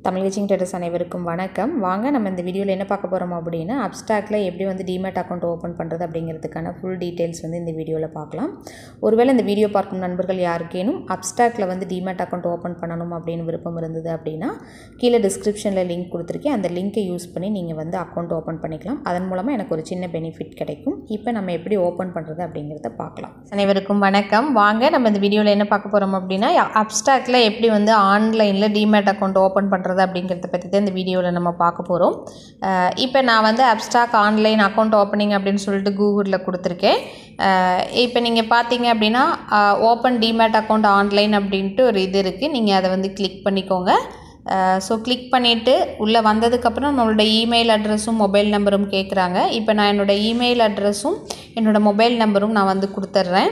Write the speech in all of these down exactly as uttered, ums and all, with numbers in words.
Tamil விச்சிங் traders அனைவருக்கும் வணக்கம். வாங்க நம்ம இந்த வீடியோவில் என்ன பார்க்க போகிறோம் அப்படின்னா அப்ஸ்டாக்ல எப்படி வந்து டிமேட் அக்கௌண்ட் ஓப்பன் பண்ணுறது அப்படிங்கிறதுக்கான ஃபுல் டீட்டெயில்ஸ் வந்து இந்த வீடியோவில் பார்க்கலாம். ஒருவேளை இந்த வீடியோ பார்க்கும் நண்பர்கள் யாருக்கேனும் அப்ஸ்டாக்ல வந்து டிமேட் அக்கௌண்ட் ஓப்பன் பண்ணணும் அப்படின்னு விருப்பம் இருந்தது அப்படின்னா கீழே டிஸ்கிரிப்ஷனில் லிங்க் கொடுத்துருக்கேன். அந்த லிங்கை யூஸ் பண்ணி நீங்கள் வந்து அக்கௌண்ட் ஓப்பன் பண்ணிக்கலாம். அதன் மூலமாக எனக்கு ஒரு சின்ன பெனிஃபிட் கிடைக்கும். இப்போ நம்ம எப்படி ஓப்பன் பண்ணுறது அப்படிங்கிறத பார்க்கலாம். அனைவருக்கும் வணக்கம். வாங்க நம்ம இந்த வீடியோவில் என்ன பார்க்க போகிறோம் அப்படின்னா அப்ஸ்டாக்ல எப்படி வந்து ஆன்லைனில் டிமேட் அக்கௌண்ட் ஓப்பன் பண்ணுறது அப்படிங்கிறத பற்றி தான் இந்த வீடியோவில் நம்ம பார்க்க போகிறோம். இப்போ நான் வந்து அப்ஸ்டாக் ஆன்லைன் அக்கௌண்ட் ஓப்பனிங் அப்படின்னு சொல்லிட்டு கூகுளில் கொடுத்துருக்கேன். இப்போ நீங்கள் பார்த்தீங்க அப்படின்னா ஓப்பன் டிமேட் அக்கௌண்ட் ஆன்லைன் அப்படின்ட்டு ஒரு இது இருக்குது. நீங்கள் அதை வந்து கிளிக் பண்ணிக்கோங்க. ஸோ கிளிக் பண்ணிவிட்டு உள்ளே வந்ததுக்கப்புறம் நம்மளோட இமெயில் அட்ரஸும் மொபைல் நம்பரும் கேட்குறாங்க. இப்போ நான் என்னோடய இமெயில் அட்ரஸும் என்னோடய மொபைல் நம்பரும் நான் வந்து கொடுத்துட்றேன்.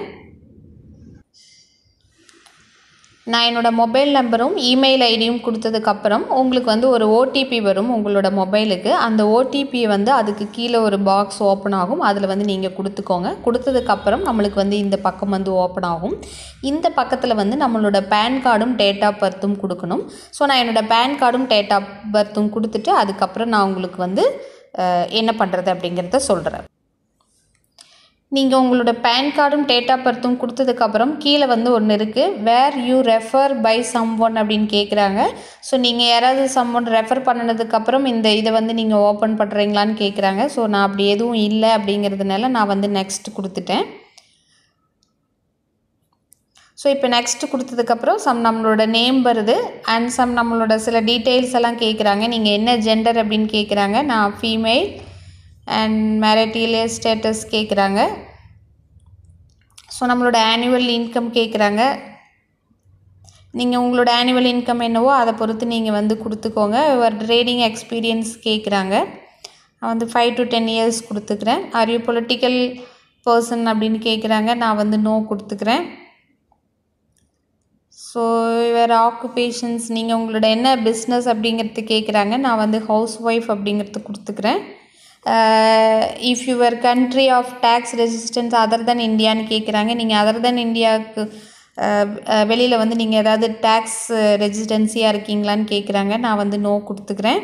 நான் என்னோடய மொபைல் நம்பரும் இமெயில் ஐடியும் கொடுத்ததுக்கப்புறம் உங்களுக்கு வந்து ஒரு ஓடிபி வரும் உங்களோட மொபைலுக்கு. அந்த ஓடிபியை வந்து அதுக்கு கீழே ஒரு பாக்ஸ் ஓப்பன் ஆகும். அதில் வந்து நீங்கள் கொடுத்துக்கோங்க. கொடுத்ததுக்கப்புறம் நம்மளுக்கு வந்து இந்த பக்கம் வந்து ஓப்பன் ஆகும். இந்த பக்கத்தில் வந்து நம்மளோட பேன் கார்டும் டேட் ஆஃப் பர்த்தும் கொடுக்கணும். ஸோ நான் என்னோடய பேன் கார்டும் டேட் ஆஃப் பர்த்தும் கொடுத்துட்டு அதுக்கப்புறம் நான் உங்களுக்கு வந்து என்ன பண்ணுறது அப்படிங்கிறத சொல்கிறேன். நீங்கள் உங்களோட பேன் கார்டும் டேட் ஆஃப் பர்த்தும் கொடுத்ததுக்கப்புறம் கீழே வந்து ஒன்று இருக்குது, where you refer by some one அப்படின்னு கேட்குறாங்க. ஸோ நீங்கள் யாராவது சம் ஒன் ரெஃபர் பண்ணினதுக்கப்புறம் இந்த இதை வந்து நீங்கள் ஓப்பன் பண்ணுறீங்களான்னு கேட்குறாங்க. ஸோ நான் அப்படி எதுவும் இல்லை அப்படிங்கிறதுனால நான் வந்து நெக்ஸ்ட் கொடுத்துட்டேன். ஸோ இப்போ நெக்ஸ்ட் கொடுத்ததுக்கப்புறம் சம் நம்மளோட நேம் வருது அண்ட் சம் நம்மளோட சில டீட்டெயில்ஸ் எல்லாம் கேட்குறாங்க. நீங்கள் என்ன ஜெண்டர் அப்படின்னு கேட்குறாங்க. நான் ஃபீமேல் அண்ட் மேரிட்டல் ஸ்டேட்டஸ் கேட்குறாங்க. ஸோ நம்மளோட ஆனுவல் இன்கம் கேட்குறாங்க. நீங்கள் உங்களோட ஆனுவல் இன்கம் என்னவோ அதை பொறுத்து நீங்கள் வந்து கொடுத்துக்கோங்க. ஒரு ட்ரேடிங் எக்ஸ்பீரியன்ஸ் கேட்குறாங்க. நான் வந்து ஃபைவ் டு டென் இயர்ஸ் கொடுத்துக்கிறேன். ஆர் யூ பொலிட்டிக்கல் பர்சன் அப்படின்னு கேட்குறாங்க. நான் வந்து நோ கொடுத்துக்கிறேன். ஸோ வேறு ஆக்குபேஷன்ஸ் நீங்கள் உங்களோட என்ன பிஸ்னஸ் அப்படிங்கிறது கேட்குறாங்க. நான் வந்து ஹவுஸ் ஒய்ஃப் அப்படிங்கிறது கொடுத்துக்கிறேன். If your country of tax residence other than இந்தியான்னு கேட்குறாங்க. நீங்கள் அதர் தென் இந்தியாவுக்கு வெளியில் வந்து நீங்கள் ஏதாவது டேக்ஸ் ரெசிஸ்டன்சியாக இருக்கீங்களான்னு கேட்குறாங்க. நான் வந்து நோ கொடுத்துக்கிறேன்.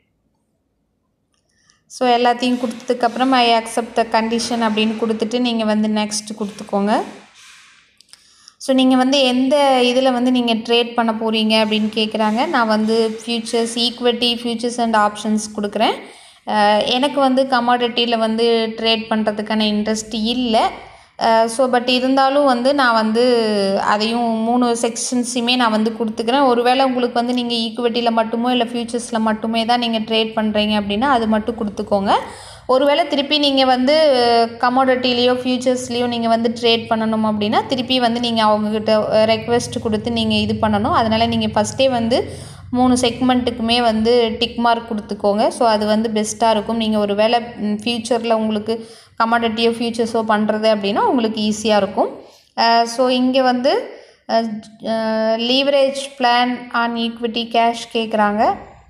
ஸோ எல்லாத்தையும் கொடுத்ததுக்கப்புறம் ஐ அக்செப்ட் த கண்டிஷன் அப்படின்னு கொடுத்துட்டு நீங்கள் வந்து நெக்ஸ்ட் கொடுத்துக்கோங்க. ஸோ நீங்கள் வந்து எந்த இதில் வந்து நீங்கள் ட்ரேட் பண்ண போகிறீங்க அப்படின்னு கேட்குறாங்க. நான் வந்து futures equity futures and options கொடுக்குறேன். எனக்கு வந்து கமாடிட்டியில் வந்து ட்ரேட் பண்ணுறதுக்கான இன்ட்ரெஸ்ட் இல்லை. ஸோ பட் இருந்தாலும் வந்து நான் வந்து அதையும் மூணு செக்ஷன்ஸுமே நான் வந்து கொடுத்துக்கிறேன். ஒருவேளை உங்களுக்கு வந்து நீங்கள் ஈக்விட்டியில் மட்டுமோ இல்லை ஃபியூச்சர்ஸில் மட்டுமே தான் நீங்கள் ட்ரேட் பண்ணுறீங்க அப்படின்னா அது மட்டும் கொடுத்துக்கோங்க. ஒருவேளை திருப்பி நீங்கள் வந்து கமாடிட்டிலேயோ ஃபியூச்சர்ஸ்லேயோ நீங்கள் வந்து ட்ரேட் பண்ணணும் அப்படின்னா திருப்பி வந்து நீங்கள் அவங்கக்கிட்ட ரெக்வெஸ்ட் கொடுத்து நீங்கள் இது பண்ணணும். அதனால் நீங்கள் ஃபஸ்ட்டே வந்து மூணு செக்மெண்ட்டுக்குமே வந்து டிக் மார்க் கொடுத்துக்கோங்க. ஸோ அது வந்து பெஸ்ட்டாக இருக்கும். நீங்கள் ஒரு வேளை ஃப்யூச்சரில் உங்களுக்கு கமாடிட்டியோ ஃபியூச்சர்ஸோ பண்ணுறது அப்படின்னா உங்களுக்கு ஈஸியாக இருக்கும். ஸோ இங்கே வந்து leverage plan on equity cash கேட்குறாங்க.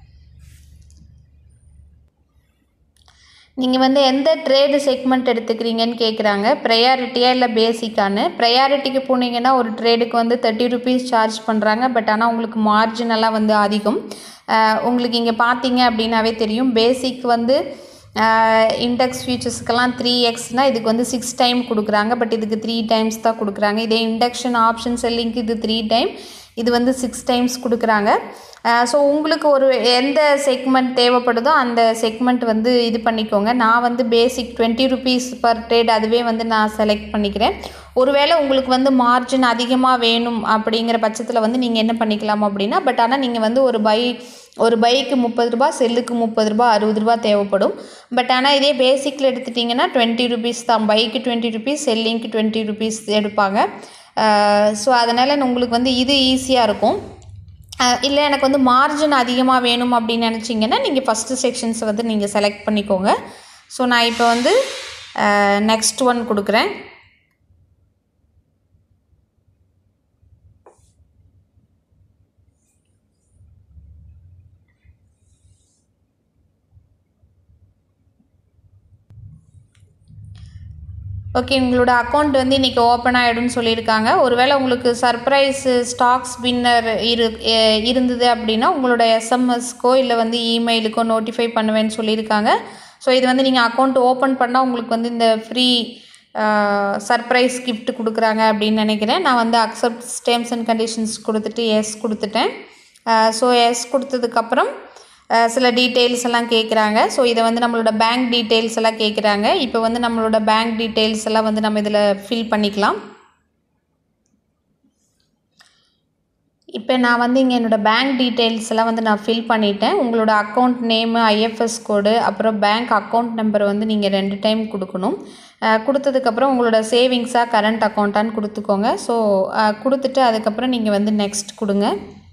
நீங்கள் வந்து எந்த ட்ரேடு செக்மெண்ட் எடுத்துக்கிறீங்கன்னு கேட்குறாங்க. ப்ரையாரிட்டியாக இல்லை பேசிக்கானு. ப்ரையாரிட்டிக்கு போனீங்கன்னா ஒரு ட்ரேடுக்கு வந்து தேர்ட்டி ருபீஸ் சார்ஜ் பண்ணுறாங்க. பட் ஆனால் உங்களுக்கு மார்ஜினெல்லாம் வந்து அதிகம். உங்களுக்கு இங்கே பார்த்தீங்க அப்படின்னாவே தெரியும். பேசிக் வந்து இண்டெக்ஸ் ஃபியூச்சர்ஸ்க்கெல்லாம் த்ரீ எக்ஸ்னால் இதுக்கு வந்து சிக்ஸ் டைம் கொடுக்குறாங்க. பட் இதுக்கு த்ரீ டைம்ஸ் தான் கொடுக்குறாங்க. இதே இண்டக்ஷன் ஆப்ஷன் செல்லிங்க்கு இது த்ரீ டைம் இது வந்து சிக்ஸ் டைம்ஸ் கொடுக்குறாங்க. ஸோ உங்களுக்கு ஒரு எந்த செக்மெண்ட் தேவைப்படுதோ அந்த செக்மெண்ட் வந்து இது பண்ணிக்கோங்க. நான் வந்து basic twenty rupees per trade அதுவே வந்து நான் செலக்ட் பண்ணிக்கிறேன். ஒருவேளை உங்களுக்கு வந்து மார்ஜின் அதிகமாக வேணும் அப்படிங்கிற பட்சத்தில் வந்து நீங்கள் என்ன பண்ணிக்கலாம் அப்படின்னா பட் ஆனால் நீங்கள் வந்து ஒரு பை ஒரு பைக்கு முப்பது ரூபா செல்லுக்கு முப்பது ரூபா அறுபது ரூபா தேவைப்படும். பட் ஆனால் இதே பேசிக்கில் எடுத்துட்டிங்கன்னா டுவெண்ட்டி ருபீஸ் தான். பைக்கு டுவெண்ட்டி ருபீஸ் செல்லிங்க்கு டுவெண்ட்டி ருபீஸ் எடுப்பாங்க. ஸோ அதனால் உங்களுக்கு வந்து இது ஈஸியாக இருக்கும். இல்லை எனக்கு வந்து மார்ஜின் அதிகமாக வேணும் அப்படின்னு நினச்சிங்கன்னா நீங்கள் ஃபஸ்ட்டு செக்ஷன்ஸை வந்து நீங்கள் செலக்ட் பண்ணிக்கோங்க. ஸோ நான் இப்போ வந்து நெக்ஸ்ட் ஒன் கொடுக்குறேன். ஓகே, உங்களோட அக்கௌண்ட் வந்து இன்றைக்கி ஓப்பன் ஆகிடும்னு சொல்லியிருக்காங்க. ஒருவேளை உங்களுக்கு சர்ப்ரைஸ் ஸ்டாக்ஸ் வின்னர் இரு இருந்தது அப்படின்னா உங்களோட எஸ்எம்எஸ்க்கோ இல்லை வந்து இமெயிலுக்கோ நோட்டிஃபை பண்ணுவேன்னு சொல்லியிருக்காங்க. ஸோ இது வந்து நீங்கள் அக்கௌண்ட் ஓப்பன் பண்ணால் உங்களுக்கு வந்து இந்த ஃப்ரீ சர்ப்ரைஸ் கிஃப்ட் கொடுக்குறாங்க அப்படின்னு நினைக்கிறேன். நான் வந்து அக்செப்ட் டேர்ம்ஸ் அண்ட் கண்டிஷன்ஸ் கொடுத்துட்டு எஸ் கொடுத்துட்டேன். ஸோ எஸ் கொடுத்ததுக்கப்புறம் சில டீட்டெயில்ஸ் எல்லாம் கேட்குறாங்க. ஸோ இதை வந்து நம்மளோட பேங்க் டீட்டெயில்ஸ் எல்லாம் கேட்குறாங்க. இப்போ வந்து நம்மளோட பேங்க் டீட்டெயில்ஸ் எல்லாம் வந்து நம்ம இதில் ஃபில் பண்ணிக்கலாம். இப்போ நான் வந்து இங்கே என்னோடய பேங்க் டீட்டெயில்ஸ் எல்லாம் வந்து நான் ஃபில் பண்ணிட்டேன். உங்களோட அக்கௌண்ட் நேமு, ஐஎஃப்எஸ் கோடு, அப்புறம் பேங்க் அக்கௌண்ட் நம்பர் வந்து நீங்கள் ரெண்டு டைம் கொடுக்கணும். கொடுத்ததுக்கப்புறம் உங்களோட சேவிங்ஸாக கரண்ட் அக்கௌண்ட்டான்னு கொடுத்துக்கோங்க. ஸோ கொடுத்துட்டு அதுக்கப்புறம் நீங்கள் வந்து நெக்ஸ்ட் கொடுங்க.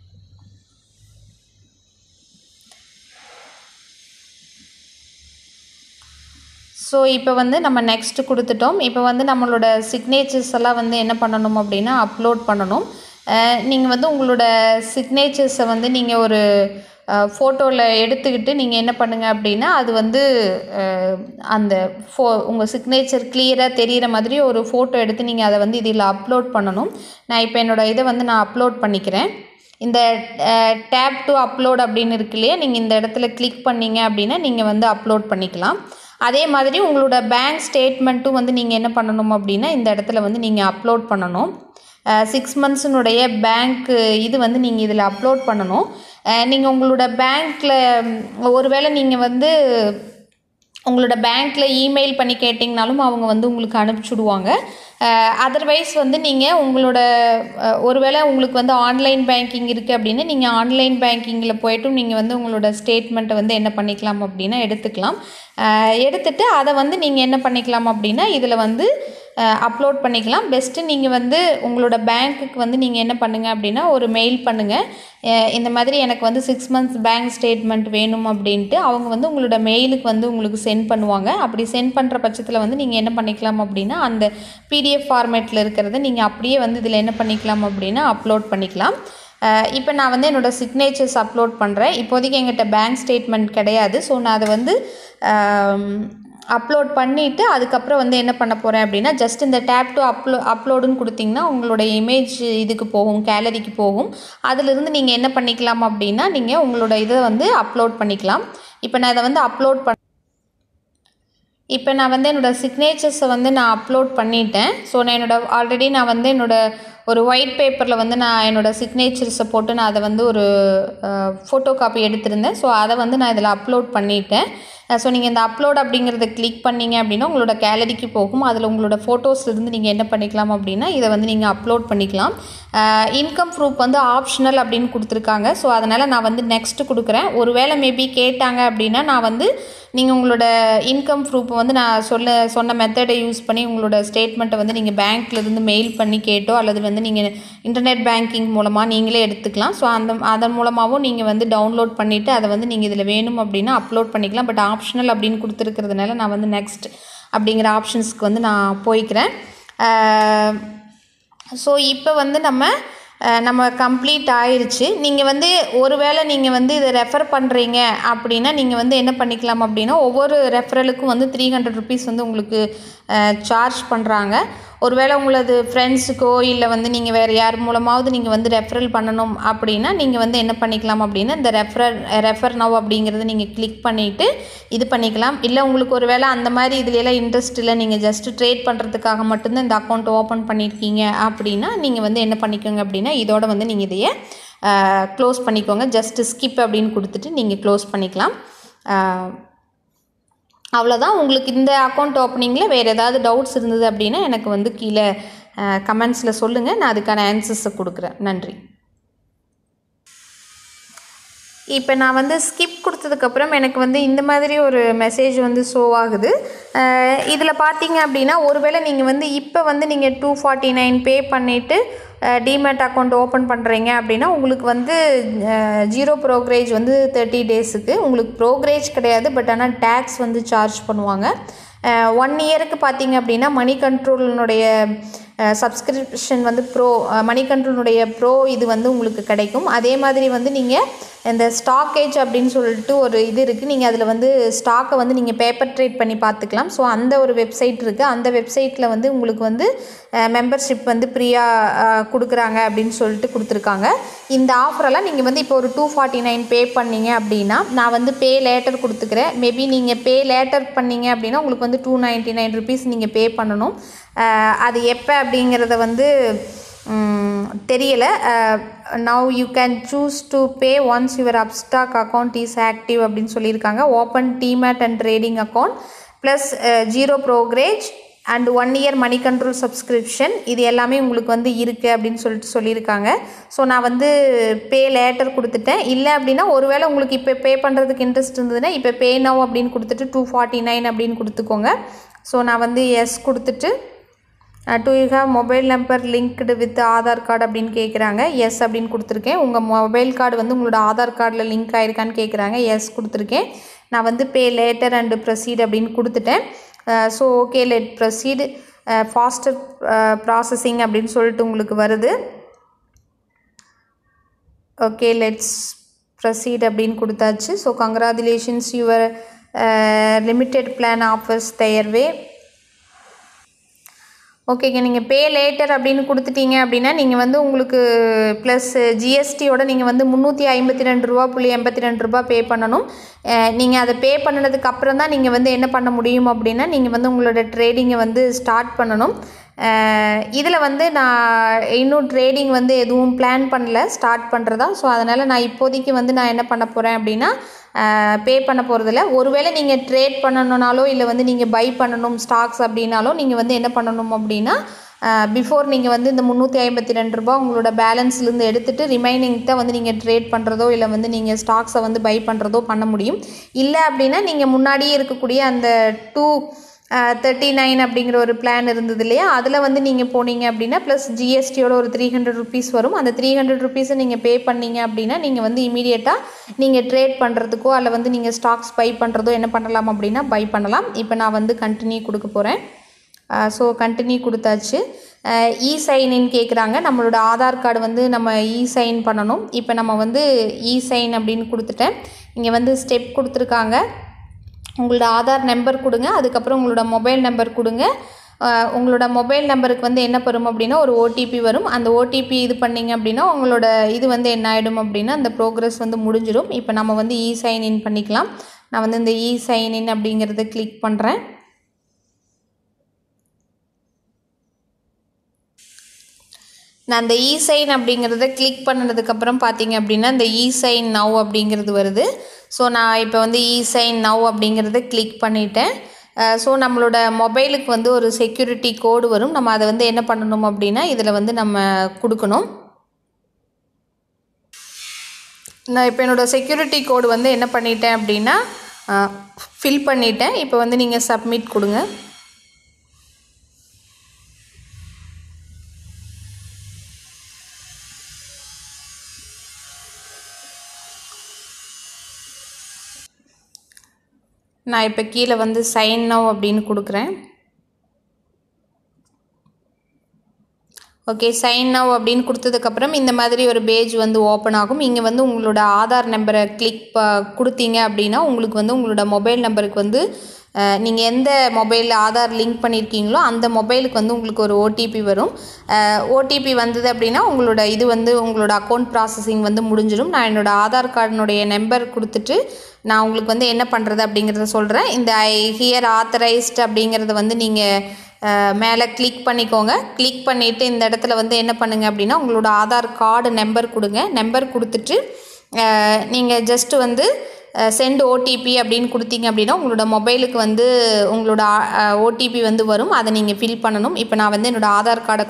ஸோ இப்போ வந்து நம்ம நெக்ஸ்ட் கொடுத்துட்டோம். இப்போ வந்து நம்மளோட சிக்னேச்சர்ஸ் எல்லாம் வந்து என்ன பண்ணணும் அப்படின்னா அப்லோட் பண்ணணும். நீங்கள் வந்து உங்களோட சிக்னேச்சர்ஸை வந்து நீங்கள் ஒரு ஃபோட்டோவில் எடுத்துக்கிட்டு நீங்கள் என்ன பண்ணுங்கள் அப்படின்னா அது வந்து அந்த ஃபோ உங்கள் சிக்னேச்சர் கிளியராக தெரிகிற மாதிரி ஒரு ஃபோட்டோ எடுத்து நீங்கள் அதை வந்து இதில் அப்லோட் பண்ணணும். நான் இப்போ என்னோடய இதை வந்து நான் அப்லோட் பண்ணிக்கிறேன். இந்த டேப் டு அப்லோட் அப்படின்னு இருக்கு இல்லையா, நீங்கள் இந்த இடத்துல கிளிக் பண்ணிங்க அப்படின்னா நீங்கள் வந்து அப்லோட் பண்ணிக்கலாம். அதே மாதிரி உங்களோட பேங்க் ஸ்டேட்மெண்ட்டும் வந்து நீங்கள் என்ன பண்ணணும் அப்படின்னா இந்த இடத்துல வந்து நீங்கள் அப்லோட் பண்ணணும். சிக்ஸ் மந்த்ஸினுடைய பேங்க் இது வந்து நீங்கள் இதில் அப்லோட் பண்ணணும். நீங்கள் உங்களோட பேங்க்கில் ஒருவேளை நீங்கள் வந்து உங்களோட பேங்க்கில் இமெயில் பண்ணி கேட்டிங்கனாலும் அவங்க வந்து உங்களுக்கு அனுப்பிச்சுடுவாங்க. அதர்வைஸ் வந்து நீங்கள் உங்களோட ஒருவேளை உங்களுக்கு வந்து ஆன்லைன் பேங்கிங் இருக்குது அப்படின்னா நீங்கள் ஆன்லைன் பேங்கிங்கில் போய்ட்டும் நீங்கள் வந்து உங்களோட ஸ்டேட்மெண்ட்டை வந்து என்ன பண்ணிக்கலாம் அப்படின்னா எடுத்துக்கலாம். எடுத்துகிட்டு அதை வந்து நீங்கள் என்ன பண்ணிக்கலாம் அப்படின்னா இதில் வந்து அப்லோட் பண்ணிக்கலாம். பெஸ்ட்டு நீங்கள் வந்து உங்களோட பேங்க்குக்கு வந்து நீங்கள் என்ன பண்ணுங்கள் அப்படின்னா ஒரு மெயில் பண்ணுங்கள். இந்த மாதிரி எனக்கு வந்து சிக்ஸ் மந்த்ஸ் பேங்க் ஸ்டேட்மெண்ட் வேணும் அப்படின்ட்டு அவங்க வந்து உங்களோட மெயிலுக்கு வந்து உங்களுக்கு சென்ட் பண்ணுவாங்க. அப்படி சென்ட் பண்ணுற பட்சத்தில் வந்து நீங்கள் என்ன பண்ணிக்கலாம் அப்படின்னா அந்த பிடிஎஃப் ஃபார்மேட்டில் இருக்கிறத நீங்கள் அப்படியே வந்து இதில் என்ன பண்ணிக்கலாம் அப்படின்னா அப்லோட் பண்ணிக்கலாம். இப்போ நான் வந்து என்னோடய சிக்னேச்சர்ஸ் அப்லோட் பண்ணுறேன். இப்போதைக்கு எங்கிட்ட பேங்க் ஸ்டேட்மெண்ட் கிடையாது. ஸோ நான் அதை வந்து அப்லோட் பண்ணிவிட்டு அதுக்கப்புறம் வந்து என்ன பண்ண போகிறேன் அப்படின்னா ஜஸ்ட் இந்த டேப் டு அப்லோ அப்லோடுன்னு கொடுத்திங்கன்னா உங்களோட இமேஜ் இதுக்கு போகும், கேலரிக்கு போகும். அதிலிருந்து நீங்கள் என்ன பண்ணிக்கலாம் அப்படின்னா நீங்கள் உங்களோட இதை வந்து அப்லோட் பண்ணிக்கலாம். இப்போ நான் இதை வந்து அப்லோட் பண்ண இப்போ நான் வந்து என்னோடய சிக்னேச்சர்ஸை வந்து நான் அப்லோட் பண்ணிட்டேன். ஸோ நான் என்னோடய ஆல்ரெடி நான் வந்து என்னோடய ஒரு ஒயிட் பேப்பரில் வந்து நான் என்னோடய சிக்னேச்சர்ஸை போட்டு நான் அதை வந்து ஒரு ஃபோட்டோ காப்பி எடுத்திருந்தேன். ஸோ அதை வந்து நான் இதில் அப்லோட் பண்ணிட்டேன். ஸோ நீங்கள் இந்த அப்லோட் அப்படிங்கிறத கிளிக் பண்ணிங்க அப்படின்னா உங்களோட கேலரிக்கு போகும். அதில் உங்களோட ஃபோட்டோஸ் இருந்து நீங்கள் என்ன பண்ணிக்கலாம் அப்படின்னா இதை வந்து நீங்கள் அப்லோட் பண்ணிக்கலாம். இன்கம் ப்ரூஃப் வந்து ஆப்ஷனல் அப்படின்னு கொடுத்துருக்காங்க. ஸோ அதனால் நான் வந்து நெக்ஸ்ட்டு கொடுக்குறேன். ஒருவேளை மேபி கேட்டாங்க அப்படின்னா நான் வந்து நீங்கள் உங்களோட இன்கம் ப்ரூஃபை வந்து நான் சொல்ல சொன்ன மெத்தடை யூஸ் பண்ணி உங்களோட ஸ்டேட்மெண்ட்டை வந்து நீங்கள் பேங்க்லேருந்து மெயில் பண்ணி கேட்டோ அல்லது வந்து நீங்கள் இன்டர்நெட் பேங்கிங் மூலமாக நீங்களே எடுத்துக்கலாம். ஸோ அந்த அதன் மூலமாகவும் நீங்கள் வந்து டவுன்லோட் பண்ணிவிட்டு அதை வந்து நீங்கள் இதில் வேணும் அப்படின்னா அப்லோட் பண்ணிக்கலாம். பட் ஆப்ஷனல் அப்படின்னு கொடுத்துருக்கிறதுனால நான் வந்து நெக்ஸ்ட் அப்படிங்கிற ஆப்ஷன்ஸ்க்கு வந்து நான் போய்க்கிறேன். ஸோ இப்போ வந்து நம்ம நம்ம கம்ப்ளீட் ஆயிடுச்சு. நீங்கள் வந்து ஒருவேளை நீங்கள் வந்து இதை ரெஃபர் பண்ணுறீங்க அப்படின்னா நீங்கள் வந்து என்ன பண்ணிக்கலாம் அப்படின்னா ஒவ்வொரு ரெஃபரலுக்கும் வந்து த்ரீ ஹண்ட்ரட் ருபீஸ் வந்து உங்களுக்கு சார்ஜ் பண்ணுறாங்க. ஒருவேளை உங்களது ஃப்ரெண்ட்ஸுக்கோ இல்லை வந்து நீங்கள் வேறு யார் மூலமாவது நீங்கள் வந்து ரெஃபரல் பண்ணணும் அப்படின்னா நீங்கள் வந்து என்ன பண்ணிக்கலாம் அப்படின்னா இந்த ரெஃபரல் ரெஃபர் நவ் அப்படிங்கிறத நீங்கள் கிளிக் பண்ணிவிட்டு இது பண்ணிக்கலாம். இல்லை உங்களுக்கு ஒரு வேளை அந்த மாதிரி இதுலலாம் இன்ட்ரெஸ்ட் இல்லை, நீங்கள் ஜஸ்ட்டு ட்ரேட் பண்ணுறதுக்காக மட்டும்தான் இந்த அக்கௌண்ட் ஓப்பன் பண்ணியிருக்கீங்க அப்படின்னா நீங்கள் வந்து என்ன பண்ணிக்கோங்க அப்படின்னா இதோட வந்து நீங்கள் இதையே க்ளோஸ் பண்ணிக்கோங்க. ஜஸ்ட்டு ஸ்கிப் அப்படின்னு கொடுத்துட்டு நீங்கள் க்ளோஸ் பண்ணிக்கலாம். அவ்வளோதான். உங்களுக்கு இந்த அக்கௌண்ட் ஓப்பனிங்கில் வேறு ஏதாவது டவுட்ஸ் இருந்தது அப்படின்னா எனக்கு வந்து கீழே கமெண்ட்ஸில் சொல்லுங்கள். நான் அதுக்கான ஆன்சர்ஸை கொடுக்குறேன். நன்றி. இப்போ நான் வந்து ஸ்கிப் கொடுத்ததுக்கப்புறம் எனக்கு வந்து இந்த மாதிரி ஒரு மெசேஜ் வந்து ஷோ ஆகுது. இதில் பார்த்தீங்க அப்படின்னா ஒருவேளை நீங்கள் வந்து இப்போ வந்து நீங்கள் டூ ஃபார்ட்டி நைன் பே பண்ணிவிட்டு டிமேட் அக்கௌண்ட் ஓப்பன் பண்ணுறீங்க அப்படின்னா உங்களுக்கு வந்து ஜீரோ ப்ரோக்ரேஜ் வந்து தேர்ட்டி டேஸுக்கு உங்களுக்கு ப்ரோக்ரேஜ் கிடையாது. பட் ஆனால் டேக்ஸ் வந்து சார்ஜ் பண்ணுவாங்க. ஒன் இயருக்கு பார்த்தீங்க அப்படின்னா மணி கண்ட்ரோலினுடைய சப்ஸ்கிரிப்ஷன் வந்து ப்ரோ மணி கண்ட்ரோலினுடைய ப்ரோ இது வந்து உங்களுக்கு கிடைக்கும். அதே மாதிரி வந்து நீங்கள் இந்த ஸ்டாக்கேஜ் அப்படின்னு சொல்லிட்டு ஒரு இது இருக்குது. நீங்கள் அதில் வந்து ஸ்டாக்கை வந்து நீங்கள் பேப்பர் ட்ரேட் பண்ணி பார்த்துக்கலாம். ஸோ அந்த ஒரு வெப்சைட் இருக்குது. அந்த வெப்சைட்டில் வந்து உங்களுக்கு வந்து மெம்பர்ஷிப் வந்து ஃப்ரீயாக கொடுக்குறாங்க அப்படின்னு சொல்லிட்டு கொடுத்துருக்காங்க. இந்த ஆஃபரெல்லாம் நீங்கள் வந்து இப்போ ஒரு டூ ஃபார்ட்டி நைன் பே பண்ணிங்க அப்படின்னா நான் வந்து பே லேட்டர் கொடுத்துக்கிறேன். மேபி நீங்கள் பே லேட்டர் பண்ணிங்க அப்படின்னா உங்களுக்கு வந்து டூ நைன்ட்டி நைன் ருபீஸ் நீங்கள் பே பண்ணணும். அது எப்போ அப்படிங்கிறத வந்து தெரியலை. Now you can choose to pay once your Upstox account is active அப்படின்னு சொல்லியிருக்காங்க. Open demat and trading account plus zero brokerage and one year money control subscription இது எல்லாமே உங்களுக்கு வந்து இருக்குது அப்படின்னு சொல்லிட்டு சொல்லியிருக்காங்க. ஸோ நான் வந்து பே லேட்டர் கொடுத்துட்டேன். இல்லை அப்படின்னா ஒருவேளை உங்களுக்கு இப்போ பே பண்ணுறதுக்கு இன்ட்ரெஸ்ட் இருந்ததுன்னா இப்போ பே நவ் அப்படின்னு கொடுத்துட்டு டூ ஃபார்ட்டி நைன் அப்படின்னு கொடுத்துக்கோங்க. ஸோ நான் வந்து எஸ் கொடுத்துட்டு do you have mobile number linked with Aadhaar card அப்படின்னு கேட்குறாங்க. எஸ் அப்படின்னு கொடுத்துருக்கேன். உங்கள் மொபைல் கார்டு வந்து உங்களோட ஆதார் கார்டில் லிங்க் ஆகிருக்கான்னு கேட்குறாங்க. எஸ் கொடுத்துருக்கேன். நான் வந்து பே லேட்டர் அண்டு ப்ரொசீட் அப்படின்னு கொடுத்துட்டேன். So okay let proceed faster processing அப்படின்னு சொல்லிட்டு உங்களுக்கு வருது. ஓகே லெட்ஸ் ப்ரொசீட் அப்படின்னு கொடுத்தாச்சு. So congratulations your limited plan offers their way. ஓகேங்க, நீங்கள் பே லேட்டர் அப்படின்னு கொடுத்துட்டீங்க அப்படின்னா நீங்கள் வந்து உங்களுக்கு ப்ளஸ் ஜிஎஸ்டியோட நீங்கள் வந்து முந்நூற்றி ஐம்பத்தி ரெண்டு ரூபா புள்ளி எண்பத்தி ரெண்டு ரூபா பே பண்ணணும். நீங்கள் அதை பே பண்ணினதுக்கு அப்புறம் தான் நீங்கள் வந்து என்ன பண்ண முடியும் அப்படின்னா நீங்கள் வந்து உங்களோட ட்ரேடிங்கை வந்து ஸ்டார்ட் பண்ணணும். இதில் வந்து நான் இன்னும் ட்ரேடிங் வந்து எதுவும் பிளான் பண்ணல ஸ்டார்ட் பண்ணுறதா. ஸோ அதனால் நான் இப்போதைக்கு வந்து நான் என்ன பண்ண போகிறேன் அப்படின்னா பே பண்ண போகிறதில்ல. ஒருவேளை நீங்கள் ட்ரேட் பண்ணணுன்னாலோ இல்லை வந்து நீங்கள் பை பண்ணணும் ஸ்டாக்ஸ் அப்படின்னாலோ நீங்கள் வந்து என்ன பண்ணணும் அப்படின்னா பிஃபோர் நீங்கள் வந்து இந்த முந்நூற்றி ஐம்பத்தி ரெண்டு ரூபா உங்களோட பேலன்ஸ்லேருந்து எடுத்துகிட்டு ரிமைனிங் தான் வந்து நீங்கள் ட்ரேட் பண்ணுறதோ இல்லை வந்து நீங்கள் ஸ்டாக்ஸை வந்து பை பண்ணுறதோ பண்ண முடியும். இல்லை அப்படின்னா நீங்கள் முன்னாடியே இருக்கக்கூடிய அந்த டூ தேர்ட்டி நைன் அப்படிங்கிற ஒரு பிளான் இருந்தது இல்லையா, அதில் வந்து நீங்கள் போனீங்க அப்படின்னா ப்ளஸ் ஜிஎஸ்டியோட ஒரு த்ரீ ஹண்ட்ரட் ருபீஸ் வரும். அந்த த்ரீ ஹண்ட்ரட் ருபீஸை நீங்கள் பே பண்ணிங்க அப்படின்னா நீங்கள் வந்து இமீடியட்டாக நீங்கள் ட்ரேட் பண்ணுறதுக்கோ அல்ல வந்து நீங்கள் ஸ்டாக்ஸ் பை பண்ணுறதோ என்ன பண்ணலாம் அப்படின்னா பை பண்ணலாம். இப்போ நான் வந்து கண்டினியூ கொடுக்க போகிறேன். ஸோ கண்டினியூ கொடுத்தாச்சு. இ சைனின்னு கேட்குறாங்க. நம்மளோட ஆதார் கார்டு வந்து நம்ம இ சைன் பண்ணணும். இப்போ நம்ம வந்து இ சைன் அப்படின்னு கொடுத்துட்டேன். இங்கே வந்து ஸ்டெப் கொடுத்துருக்காங்க. உங்களோட ஆதார் நம்பர் கொடுங்க, அதுக்கப்புறம் உங்களோட மொபைல் நம்பர் கொடுங்க. உங்களோட மொபைல் நம்பருக்கு வந்து என்ன வரும் அப்படின்னா ஒரு ஓடிபி வரும். அந்த ஓடிபி இது பண்ணிங்க அப்படின்னா உங்களோட இது வந்து என்ன ஆகிடும் அப்படின்னா அந்த ப்ரோக்ரஸ் வந்து முடிஞ்சிடும். இப்போ நம்ம வந்து இ சைன்இன் பண்ணிக்கலாம். நான் வந்து இந்த இ சைன்இன் அப்படிங்கிறத கிளிக் பண்ணுறேன். நான் அந்த இ சைன் அப்படிங்கிறத கிளிக் பண்ணதுக்கப்புறம் பார்த்தீங்க அப்படின்னா இந்த இ சைன் நவ் அப்படிங்கிறது வருது. ஸோ நான் இப்போ வந்து இ சைன் நவ் அப்படிங்கிறத கிளிக் பண்ணிட்டேன். ஸோ நம்மளோட மொபைலுக்கு வந்து ஒரு செக்யூரிட்டி கோடு வரும். நம்ம அதை வந்து என்ன பண்ணணும் அப்படின்னா இதில் வந்து நம்ம கொடுக்கணும். நான் இப்போ என்னோடய செக்யூரிட்டி கோடு வந்து என்ன பண்ணிட்டேன் அப்படின்னா ஃபில் பண்ணிட்டேன். இப்போ வந்து நீங்கள் சப்மிட் கொடுங்க. நான் இப்போ கீழே வந்து சைன் நவ் அப்படின்னு கொடுக்குறேன். ஓகே, சைன் நவ் அப்படின்னு கொடுத்ததுக்கப்புறம் இந்த மாதிரி ஒரு பேஜ் வந்து ஓப்பன் ஆகும். இங்கே வந்து உங்களோட ஆதார் நம்பரை கிளிக் ப கொடுத்தீங்க அப்படின்னா உங்களுக்கு வந்து உங்களோட மொபைல் நம்பருக்கு வந்து நீங்கள் எந்த மொபைலில் ஆதார் லிங்க் பண்ணியிருக்கீங்களோ அந்த மொபைலுக்கு வந்து உங்களுக்கு ஒரு ஓடிபி வரும். ஓடிபி வந்தது அப்படின்னா உங்களோட இது வந்து உங்களோட அக்கௌண்ட் ப்ராசஸிங் வந்து முடிஞ்சிடும். நான் என்னோடய ஆதார் கார்டினுடைய நம்பர் கொடுத்துட்டு நான் உங்களுக்கு வந்து என்ன பண்ணுறது அப்படிங்கிறத சொல்கிறேன். இந்த ஐ ஹியர் ஆத்தரைஸ்ட் அப்படிங்கிறத வந்து நீங்கள் மேலே கிளிக் பண்ணிக்கோங்க. கிளிக் பண்ணிவிட்டு இந்த இடத்துல வந்து என்ன பண்ணுங்கள் அப்படின்னா உங்களோட ஆதார் கார்டு நம்பர் கொடுங்க. நம்பர் கொடுத்துட்டு நீங்கள் ஜஸ்ட்டு வந்து சென்ட் ஓடிபி அப்படின்னு கொடுத்தீங்க அப்படின்னா உங்களோட மொபைலுக்கு வந்து உங்களோட ஓடிபி வந்து வரும். அதை நீங்கள் ஃபில் பண்ணணும். இப்போ நான் வந்து என்னோடய ஆதார் கார்டை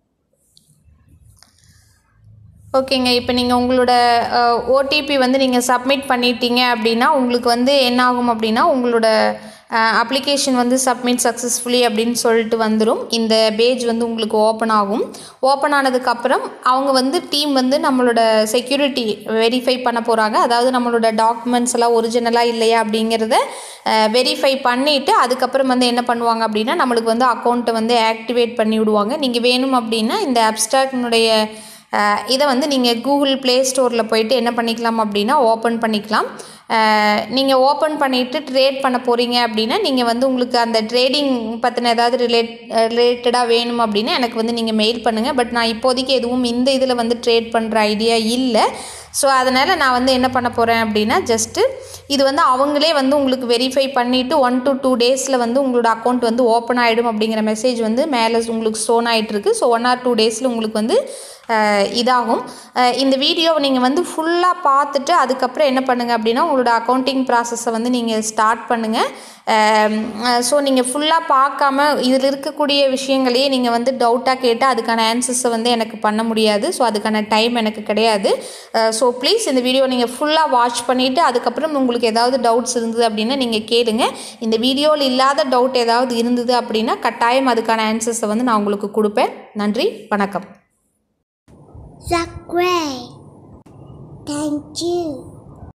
ஓகேங்க. இப்போ நீங்கள் உங்களோட ஓடிபி வந்து நீங்கள் சப்மிட் பண்ணிட்டீங்க அப்படின்னா உங்களுக்கு வந்து என்ன ஆகும் அப்படின்னா உங்களோட அப்ளிகேஷன் வந்து சப்மிட் சக்ஸஸ்ஃபுல்லி அப்படின்னு சொல்லிட்டு வந்துடும். இந்த பேஜ் வந்து உங்களுக்கு ஓப்பன் ஆகும். ஓப்பன் ஆனதுக்கப்புறம் அவங்க வந்து டீம் வந்து நம்மளோட செக்யூரிட்டி வெரிஃபை பண்ண போகிறாங்க. அதாவது நம்மளோட டாக்குமெண்ட்ஸ் எல்லாம் ஒரிஜினலாக இல்லையா அப்படிங்கிறத வெரிஃபை பண்ணிவிட்டு அதுக்கப்புறம் வந்து என்ன பண்ணுவாங்க அப்படின்னா நம்மளுக்கு வந்து அக்கௌண்ட்டை வந்து ஆக்டிவேட் பண்ணி விடுவாங்க. நீங்கள் வேணும் அப்படின்னா இந்த அப்ஸ்டாக்னுடைய இதை வந்து நீங்கள் கூகுள் ப்ளே ஸ்டோரில் போயிட்டு என்ன பண்ணிக்கலாம் அப்படின்னா ஓப்பன் பண்ணிக்கலாம். நீங்கள் ஓப்பன் பண்ணிவிட்டு ட்ரேட் பண்ண போகிறீங்க அப்படின்னா நீங்கள் வந்து உங்களுக்கு அந்த ட்ரேடிங் பற்றின ஏதாவது ரிலேட் ரிலேட்டடாக வேணும் அப்படின்னா எனக்கு வந்து நீங்கள் மெயில் பண்ணுங்கள். பட் நான் இப்போதைக்கு எதுவும் இந்த இதில் வந்து ட்ரேட் பண்ணுற ஐடியா இல்லை. ஸோ அதனால் நான் வந்து என்ன பண்ண போகிறேன் அப்படின்னா ஜஸ்ட்டு இது வந்து அவங்களே வந்து உங்களுக்கு வெரிஃபை பண்ணிவிட்டு ஒன் டு டூ டேஸில் வந்து உங்களோட அக்கௌண்ட் வந்து ஓப்பன் ஆகிடும் அப்படிங்கிற மெசேஜ் வந்து மேலே உங்களுக்கு ஷோன் ஆகிட்டுருக்கு. ஸோ ஒன் ஆர் டூ டேஸில் உங்களுக்கு வந்து இதாகும். இந்த வீடியோவை நீங்கள் வந்து ஃபுல்லாக பார்த்துட்டு அதுக்கப்புறம் என்ன பண்ணுங்கள் அப்படின்னா உங்களோட அக்கௌண்டிங் ப்ராசஸை வந்து நீங்கள் ஸ்டார்ட் பண்ணுங்கள். ஸோ நீங்கள் ஃபுல்லாக பார்க்காம இதில் இருக்கக்கூடிய விஷயங்களையே நீங்கள் வந்து டவுட்டாக கேட்டால் அதுக்கான ஆன்சர்ஸை வந்து எனக்கு பண்ண முடியாது. ஸோ அதுக்கான டைம் எனக்கு கிடையாது. ஸோ ப்ளீஸ் இந்த வீடியோ நீங்கள் ஃபுல்லாக வாட்ச் பண்ணிவிட்டு அதுக்கப்புறம் உங்களுக்கு ஏதாவது டவுட்ஸ் இருந்தது அப்படின்னா நீங்கள் கேளுங்க. இந்த வீடியோவில் இல்லாத டவுட் ஏதாவது இருந்தது அப்படின்னா கட்டாயம் அதுக்கான ஆன்சர்ஸை வந்து நான் உங்களுக்கு கொடுப்பேன். நன்றி, வணக்கம். Subscribe. Thank you.